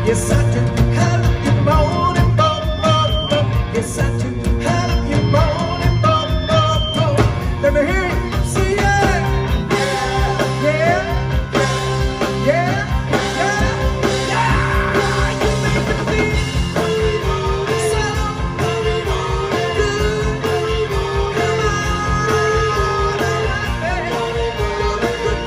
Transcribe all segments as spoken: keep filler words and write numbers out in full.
Yes, I do. Have you moaning, bo, bo, bo. Yes, I do. Have you moaning, bo, bo, bo. Let me hear you. See it. Yeah, yeah, yeah, yeah, yeah. You make me feel so good. Come on, baby. You're a good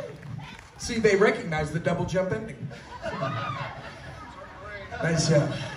See, they recognize the double jump ending. Nice job.